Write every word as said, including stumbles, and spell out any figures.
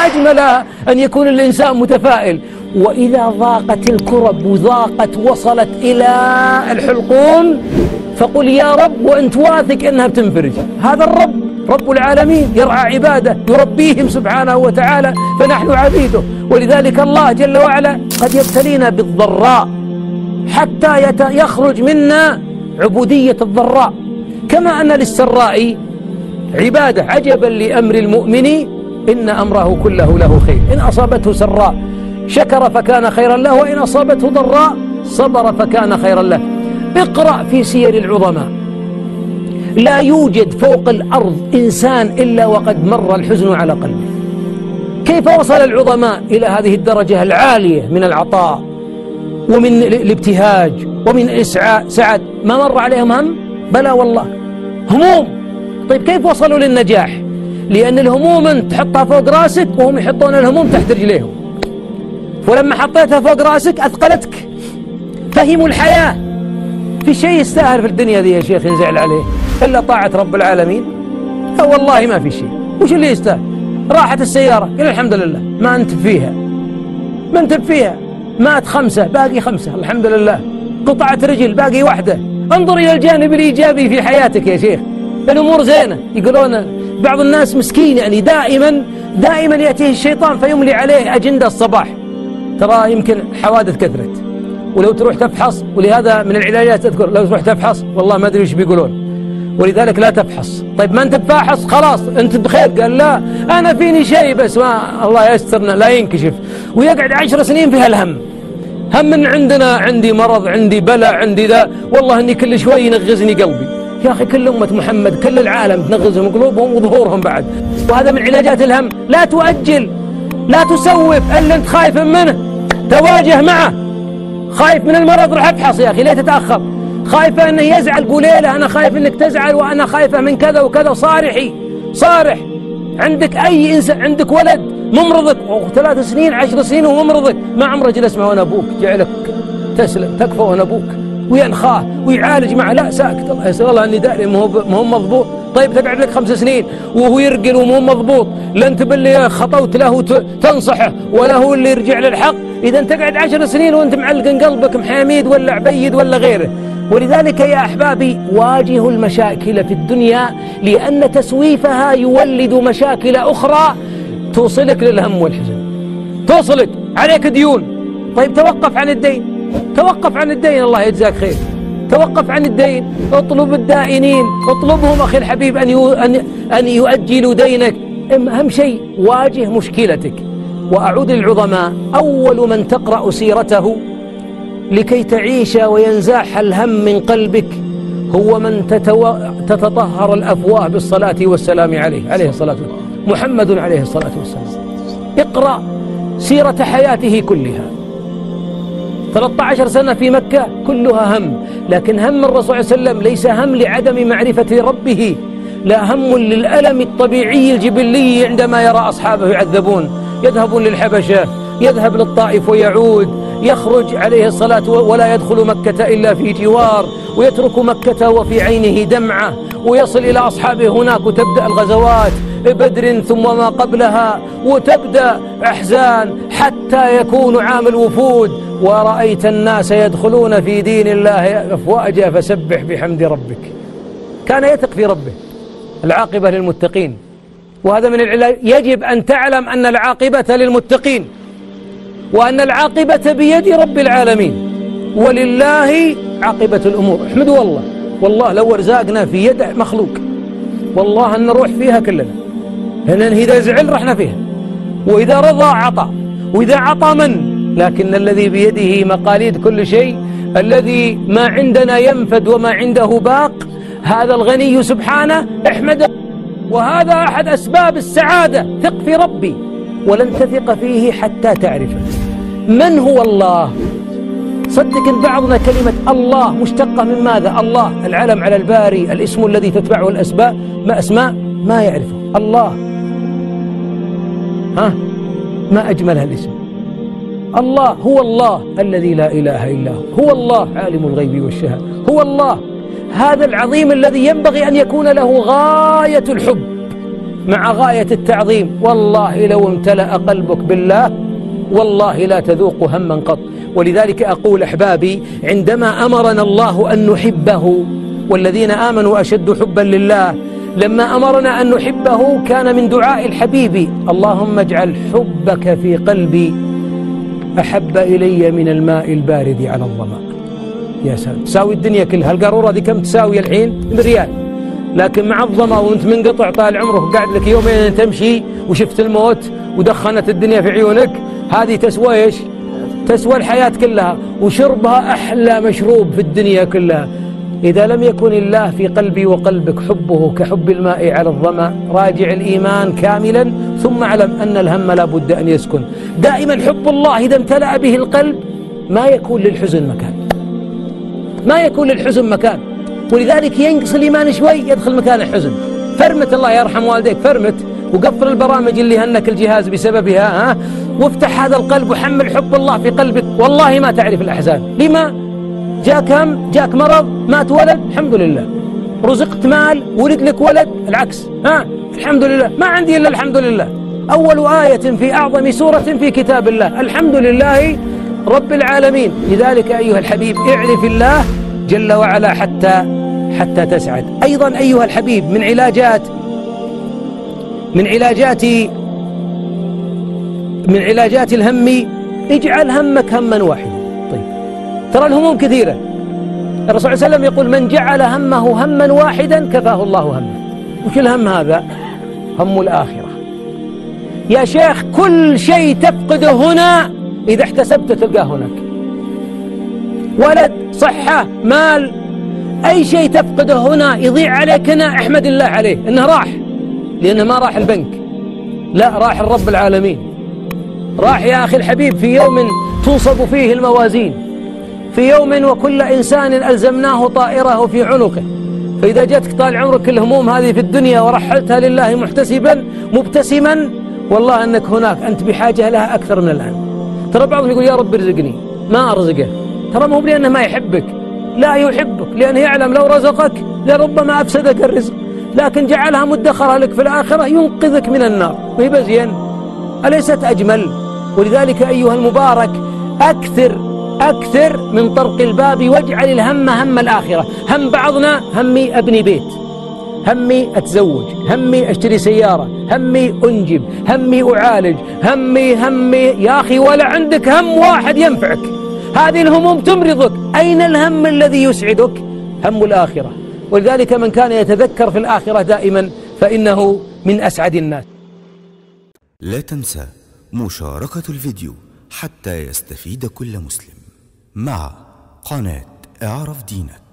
أجمل أن يكون الإنسان متفائل. وإذا ضاقت الكرب وضاقت وصلت إلى الحلقوم فقل يا رب وأنت واثق أنها بتنفرج. هذا الرب رب العالمين يرعى عباده يربيهم سبحانه وتعالى، فنحن عبيده. ولذلك الله جل وعلا قد يبتلينا بالضراء حتى يخرج منا عبودية الضراء، كما أن للسراء عبادة. عجبا لأمر المؤمن إن أمره كله له خير، إن أصابته سراء شكر فكان خيرا له، وإن أصابته ضراء صبر فكان خيرا له. اقرأ في سير العظماء، لا يوجد فوق الأرض إنسان إلا وقد مر الحزن على قلبه. كيف وصل العظماء إلى هذه الدرجة العالية من العطاء ومن الابتهاج ومن الإسعاء سعد؟ ما مر عليهم هم؟ بلى والله، هموم. طيب كيف وصلوا للنجاح؟ لأن الهموم تحطها فوق راسك وهم يحطون الهموم تحت رجليهم، ولما حطيتها فوق راسك أثقلتك. فهموا الحياة. في شيء يستاهل في الدنيا ذي يا شيخ ينزعل عليه إلا طاعة رب العالمين؟ أو والله ما في شيء. وش اللي يستاهل؟ راحت السيارة قل الحمد لله ما أنت فيها، ما أنت فيها. مات خمسة باقي خمسة الحمد لله. قطعت رجل باقي واحدة. انظر إلى الجانب الإيجابي في حياتك يا شيخ، الأمور زينة. يقولون بعض الناس مسكين يعني دائما دائما يأتيه الشيطان فيملي عليه أجندة الصباح. ترى يمكن حوادث كثرت، ولو تروح تفحص، ولهذا من العلاجات أذكر لو تروح تفحص والله ما أدري وش بيقولون، ولذلك لا تفحص. طيب ما أنت بفاحص خلاص أنت بخير. قال لا أنا فيني شيء بس ما الله يسترنا لا ينكشف، ويقعد عشر سنين في هالهم. هم من عندنا عندي مرض عندي بلاء عندي ذا، والله أني كل شوي ينغزني قلبي. يا أخي كل أمة محمد كل العالم تنغزهم قلوبهم وظهورهم بعد، وهذا من علاجات الهم. لا تؤجل، لا تسوف. اللي أنت خايف منه تواجه معه. خايف من المرض روح ابحث يا أخي، ليه تتأخر؟ خايفة أنه يزعل قولي له أنا خايف أنك تزعل وأنا خايفة من كذا وكذا. صارحي صارح. عندك أي إنسان عندك ولد ممرضك ثلاث سنين عشر سنين وممرضك ما عمره جلس معه وأنا أبوك جعلك تسلم تكفى وأنا أبوك وينخاه ويعالج معه. لا ساكت الله يسأل الله أني داري ما هو مضبوط. طيب تقعد لك خمس سنين وهو يرقل ومو مضبوط، لا أنت باللي خطوت له تنصحه ولا هو اللي يرجع للحق. إذا تقعد عشر سنين وأنت معلق قلبك محاميد ولا عبيد ولا غيره. ولذلك يا أحبابي واجهوا المشاكل في الدنيا، لأن تسويفها يولد مشاكل أخرى توصلك للهم والحزن، توصلك عليك ديون. طيب توقف عن الدين، توقف عن الدين الله يجزاك خير. توقف عن الدين، اطلب الدائنين، اطلبهم أخي الحبيب أن أن يؤجلوا دينك. أهم شيء واجه مشكلتك. وأعود للعظماء، أول من تقرأ سيرته لكي تعيش وينزاح الهم من قلبك هو من تتو... تتطهر الأفواه بالصلاة والسلام عليه عليه الصلاة والسلام، محمد عليه الصلاة والسلام. اقرأ سيرة حياته كلها. ثلاثة عشر سنة في مكة كلها هم، لكن هم الرسول صلى الله عليه وسلم ليس هم لعدم معرفة ربه، لا هم للألم الطبيعي الجبلي عندما يرى أصحابه يعذبون. يذهب للحبشة، يذهب للطائف ويعود، يخرج عليه الصلاة ولا يدخل مكة إلا في جوار، ويترك مكة وفي عينه دمعة، ويصل إلى أصحابه هناك وتبدأ الغزوات بدر ثم ما قبلها، وتبدأ أحزان حتى يكون عام الوفود. ورأيت الناس يدخلون في دين الله أفواجا فسبح بحمد ربك. كان يثق في ربه. العاقبة للمتقين، وهذا من العلاج. يجب أن تعلم أن العاقبة للمتقين، وأن العاقبة بيد رب العالمين، ولله عاقبة الأمور. احمدوا والله، والله لو ارزاقنا في يد مخلوق والله أن نروح فيها كلنا، لأن إذا زعل رحنا فيها، وإذا رضى عطى، وإذا عطى من. لكن الذي بيده مقاليد كل شيء، الذي ما عندنا ينفد وما عنده باق، هذا الغني سبحانه احمده. وهذا أحد أسباب السعادة. ثق في ربي، ولن تثق فيه حتى تعرفه. من هو الله؟ صدق إن بعضنا كلمة الله مشتقة من ماذا؟ الله العلم على الباري، الاسم الذي تتبعه الأسماء ما أسماء ما يعرفه الله. ها ما أجمل الاسم. الله هو الله الذي لا إله إلا هو، هو الله عالم الغيب والشهادة، هو الله هذا العظيم الذي ينبغي أن يكون له غاية الحب. مع غاية التعظيم، والله لو امتلأ قلبك بالله والله لا تذوق هما قط. ولذلك أقول أحبابي، عندما أمرنا الله أن نحبه، والذين آمنوا أشد حبا لله، لما أمرنا أن نحبه كان من دعاء الحبيب: اللهم اجعل حبك في قلبي أحب إلي من الماء البارد على الظمأ. يا سلام، تساوي الدنيا كلها. القارورة ذي كم تساوي الحين؟ بريال. لكن مع الظمأ وانت منقطع طال عمرك قاعد لك يومين تمشي وشفت الموت ودخنت الدنيا في عيونك، هذه تسوى ايش؟ تسوى الحياة كلها، وشربها أحلى مشروب في الدنيا كلها. إذا لم يكن الله في قلبي وقلبك حبه كحب الماء على الظمأ، راجع الإيمان كاملا، ثم اعلم أن الهم لا بد أن يسكن. دائما حب الله إذا امتلأ به القلب ما يكون للحزن مكان، ما يكون للحزن مكان. ولذلك ينقص الإيمان شوي يدخل مكان الحزن. فرمت، الله يرحم والديك، فرمت وقفل البرامج اللي هنك الجهاز بسببها، ها، وافتح هذا القلب وحمل حب الله في قلبك، والله ما تعرف الأحزان. لما؟ جاك هم، جاك مرض، مات ولد، الحمد لله. رزقت مال، ولد لك ولد، العكس، ها، الحمد لله. ما عندي إلا الحمد لله. أول آية في أعظم سورة في كتاب الله، الحمد لله رب العالمين. لذلك أيها الحبيب اعرف الله جل وعلا حتى حتى تسعد. أيضا أيها الحبيب من علاجات من علاجات من علاجات الهم، اجعل همك هما واحدا. طيب، ترى الهموم كثيرة. الرسول صلى الله عليه وسلم يقول: من جعل همه هما واحدا كفاه الله همه. وش الهم هذا؟ هم الآخرة. يا شيخ، كل شيء تفقده هنا إذا احتسبت تلقاه هناك. ولد، صحة، مال، أي شيء تفقده هنا يضيع عليك هنا، احمد الله عليه إنه راح، لأنه ما راح البنك، لا، راح الرب العالمين. راح يا أخي الحبيب في يوم تنصب فيه الموازين، في يوم وكل إنسان ألزمناه طائره في عنقه. فإذا جاتك طال عمرك الهموم هذه في الدنيا ورحلتها لله محتسبا مبتسما، والله أنك هناك أنت بحاجة لها أكثر من الآن. ترى بعضهم يقول: يا رب ارزقني، ما أرزقه. ترى مو لأنه ما يحبك، لا، يحبك لأنه يعلم لو رزقك لربما أفسدك الرزق، لكن جعلها مدخرة لك في الآخرة ينقذك من النار، وهي بزين، أليست أجمل؟ ولذلك أيها المبارك أكثر أكثر من طرق الباب، واجعل الهم هم الآخرة. هم بعضنا همي أبني بيت، همي أتزوج، همي أشتري سيارة، همي أنجب، همي أعالج، همي همي يا أخي، ولا عندك هم واحد ينفعك. هذه الهموم تمرضك. أين الهم الذي يسعدك؟ هم الآخرة. ولذلك من كان يتذكر في الآخرة دائما فإنه من أسعد الناس. لا تنسى مشاركة الفيديو حتى يستفيد كل مسلم مع قناة اعرف دينك.